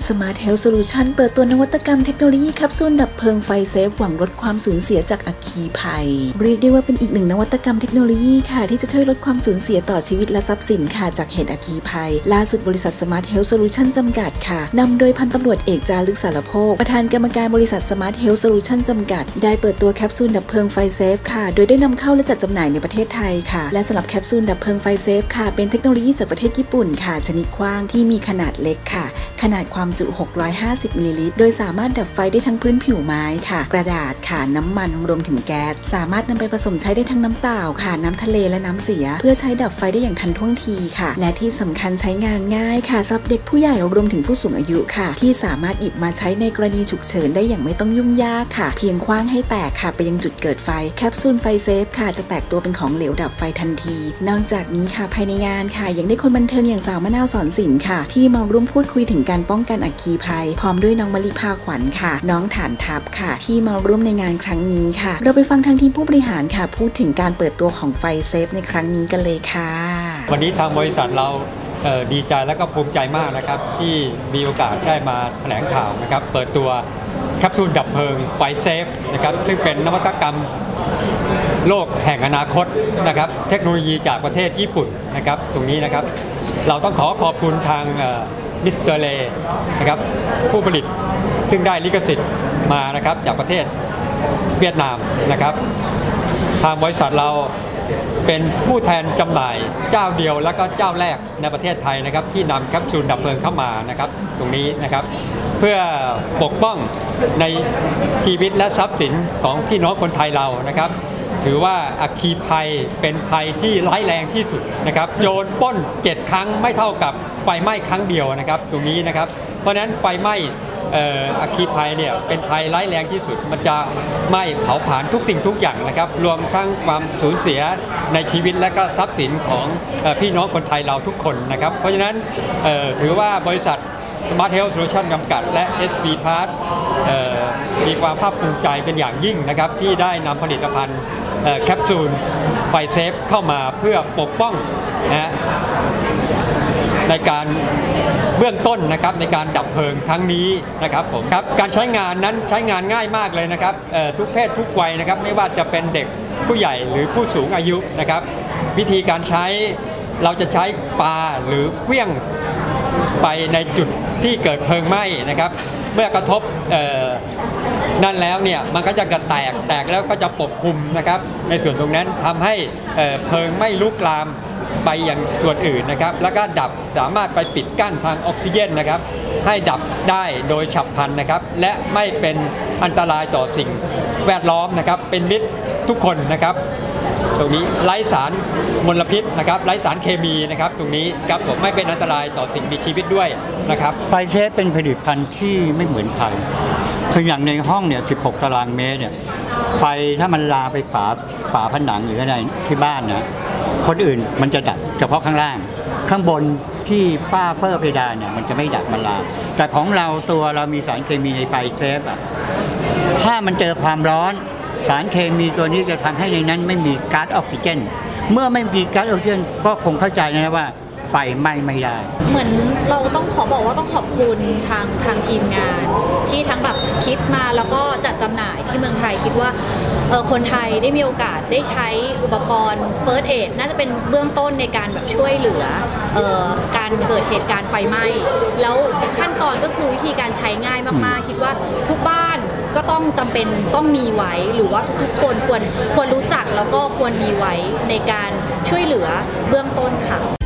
Smart Health Solution เปิดตัวนวัตกรรมเทคโนโลยีแคปซูลดับเพลิงไฟเซฟหวังลดความสูญเสียจากอัคคีภัยเรียกได้ว่าเป็นอีกหนึ่งนวัตกรรมเทคโนโลยีค่ะที่จะช่วยลดความสูญเสียต่อชีวิตและทรัพย์สินค่ะจากเหตุอัคคีภัยล่าสุดบริษัท Smart Health Solution จำกัดค่ะนำโดยพันตำรวจเอกจารึกสารโภคประธานกรรมการบริษัท Smart Health Solution จำกัดได้เปิดตัวแคปซูลดับเพลิงไฟเซฟค่ะโดยได้นำเข้าและจัดจำหน่ายในประเทศไทยค่ะและสำหรับแคปซูลดับเพลิงไฟเซฟค่ะเป็นเทคโนโลยีจากประเทศญี่ปุ่นค่ะชนิดกว้างที่มีขนาดเล็กค่ะขนาดความจุ650 มิลลิลิตรโดยสามารถดับไฟได้ทั้งพื้นผิวไม้ค่ะกระดาษค่ะน้ำมันรวมถึงแก๊สสามารถนำไปผสมใช้ได้ทั้งน้ำเปล่าค่ะน้ำทะเลและน้ำเสียเพื่อใช้ดับไฟได้อย่างทันท่วงทีค่ะและที่สำคัญใช้งานง่ายค่ะสำหรับเด็กผู้ใหญ่รวมถึงผู้สูงอายุค่ะที่สามารถหยิบมาใช้ในกรณีฉุกเฉินได้อย่างไม่ต้องยุ่งยากค่ะเพียงคว้างให้แตกค่ะไปยังจุดเกิดไฟแคปซูลไฟเซฟค่ะจะแตกตัวเป็นของเหลวดับไฟทันทีนอกจากนี้ค่ะภายในงานค่ะยังได้คนบันเทิงอย่างสาวมะนาวสอนศิลป์ค่ะที่มาร่วมพูดคุยถึงการป้องกันอัคคีภัยพร้อมด้วยน้องมะลิภาขวัญค่ะน้องฐานทัพค่ะที่มาร่วมในงานครั้งนี้ค่ะเราไปฟังทางทีมผู้บริหารค่ะพูดถึงการเปิดตัวของไฟเซฟในครั้งนี้กันเลยค่ะวันนี้ทางบริษัทเราดีใจและก็ภูมิใจมากนะครับที่มีโอกาสได้มาแถลงข่าวนะครับเปิดตัวแคปซูลดับเพลิงไฟเซฟนะครับซึ่งเป็นนวัตกรรมโลกแห่งอนาคตนะครับเทคโนโลยีจากประเทศญี่ปุ่นนะครับตรงนี้นะครับเราต้องขอบคุณทางมิสเตอร์เลนะครับผู้ผลิตซึ่งได้ลิขสิทธิ์มานะครับจากประเทศเวียดนามนะครับทางบริษัทเราเป็นผู้แทนจำหน่ายเจ้าเดียวและก็เจ้าแรกในประเทศไทยนะครับที่นำแคปซูลดับเพลิงเข้ามานะครับตรงนี้นะครับเพื่อปกป้องในชีวิตและทรัพย์สินของพี่น้องคนไทยเรานะครับถือว่าอัคคีภัยเป็นภัยที่ร้ายแรงที่สุดนะครับโจรปล้น7 ครั้งไม่เท่ากับไฟไหม้ครั้งเดียวนะครับตรงนี้นะครับเพราะฉะนั้นไฟไหม้อัคคีภัยเนี่ยเป็นภัยร้ายแรงที่สุดมันจะไหม้เผาผลาญทุกสิ่งทุกอย่างนะครับรวมทั้งความสูญเสียในชีวิตและก็ทรัพย์สินของพี่น้องคนไทยเราทุกคนนะครับเพราะฉะนั้นถือว่าบริษัท Smart Health Solution จำกัดและ SV Part มีความภาคภูมิใจเป็นอย่างยิ่งนะครับที่ได้นำผลิตภัณฑ์แคปซูลไฟเซฟเข้ามาเพื่อปกป้องนะในการเบื้องต้นนะครับในการดับเพลิงครั้งนี้นะครับผมครับการใช้งานนั้นใช้งานง่ายมากเลยนะครับทุกเพศทุกวัยนะครับไม่ว่าจะเป็นเด็กผู้ใหญ่หรือผู้สูงอายุนะครับวิธีการใช้เราจะใช้ปาหรือเคลื่องไปในจุดที่เกิดเพลิงไหม้นะครับเมื่อกระทบนั่นแล้วเนี่ยมันก็จะกระแตกแล้วก็จะปกคลุมนะครับในส่วนตรงนั้นทำให้เพลิงไม่ลุกลามไปอย่างส่วนอื่นนะครับแล้วก็ดับสามารถไปปิดกั้นทางออกซิเจนนะครับให้ดับได้โดยฉับพลันนะครับและไม่เป็นอันตรายต่อสิ่งแวดล้อมนะครับเป็นมิตรทุกคนนะครับตรงนี้ไร้สารมลพิษนะครับไร้สารเคมีนะครับตรงนี้ครับผมไม่เป็นอันตรายต่อสิ่งมีชีวิตด้วยนะครับไฟเซฟเป็นผลิตภัณฑ์ที่ไม่เหมือนใครคืออย่างในห้องเนี่ย16 ตารางเมตรเนี่ยไฟถ้ามันลาไปฝาผนังหรืออะไรที่บ้านนะคนอื่นมันจะดับเฉพาะข้างล่างข้างบนที่ฝ้าเพดานเนี่ยมันจะไม่ดับมันลาแต่ของเราตัวเรามีสารเคมีในไฟเซฟอ่ะถ้ามันเจอความร้อนสารเคมีตัวนี้จะทำให้ในนั้นไม่มีก๊าซออกซิเจนเมื่อไม่มีก๊าซออกซิเจนก็คงเข้าใจนะว่าไฟไหม้ไม่ได้เหมือนเราต้องบอกว่าต้องขอบคุณทางทีมงานที่ทั้งแบบคิดมาแล้วก็จัดจำหน่ายที่เมืองไทยคิดว่าคนไทยได้มีโอกาสได้ใช้อุปกรณ์ First Aid น่าจะเป็นเบื้องต้นในการแบบช่วยเหลือการเกิดเหตุการณ์ไฟไหม้แล้วขั้นตอนก็คือวิธีการใช้ง่ายมากๆคิดว่าทุกบ้านก็ต้องจำเป็นต้องมีไว้หรือว่าทุกๆคนควรรู้จักแล้วก็ควรมีไว้ในการช่วยเหลือเบื้องต้นค่ะ